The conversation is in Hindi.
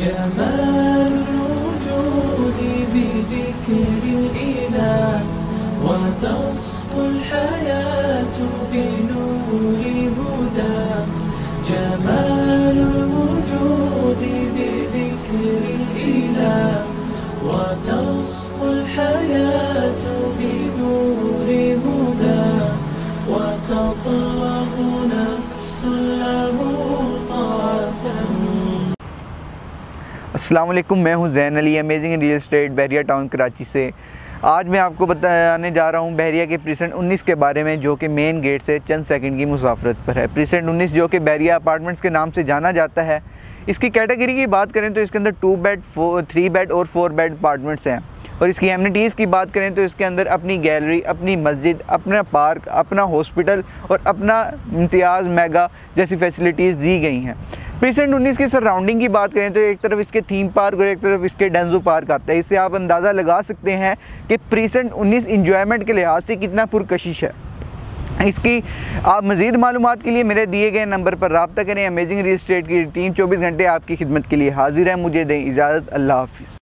जमाल वजूद बिज़िक्र इलाह वतस्फ़ु हयात बिनूर हुदा। जमाल वजूद बिज़िक्र इलाह वतस्फ़ु हयात बिनूर हुदा वततलब नफ्स लहू ताअतन। अस्सलाम वालेकुम, मैं हूं Zain Ali, amazing real estate Bahria Town Karachi से। आज मैं आपको बताने जा रहा हूं बहरिया के प्रीसेंट 19 के बारे में, जो कि मेन गेट से चंद सेकंड की मुसाफरत पर है। प्रीसेंट 19 जो कि बहरिया अपार्टमेंट्स के नाम से जाना जाता है। इसकी कैटेगरी की बात करें तो इसके अंदर 2 बेड 3 बेड और 4 बेड अपार्टमेंट्स हैं। और इसकी एमिनिटीज़ की बात करें तो इसके अंदर अपनी गैलरी, अपनी मस्जिद, अपना पार्क, अपना हॉस्पिटल और अपना इम्तियाज़ मेगा जैसी फैसिलिटीज़ दी गई हैं। प्रीसेंट 19 की सराउंडिंग की बात करें तो एक तरफ इसके थीम पार्क और एक तरफ इसके डेंजो पार्क आता है। इससे आप अंदाज़ा लगा सकते हैं कि प्रीसेंट 19 इंजॉयमेंट के लिहाज से कितना पुरकशिश है। इसकी आप मज़ीद मालूमात के लिए मेरे दिए गए नंबर पर रब्ता करें। अमेजिंग रियल एस्टेट की टीम 24 घंटे आपकी खिदमत के लिए हाजिर है। मुझे दें इजाज़त। अल्लाह हाफ़िज़।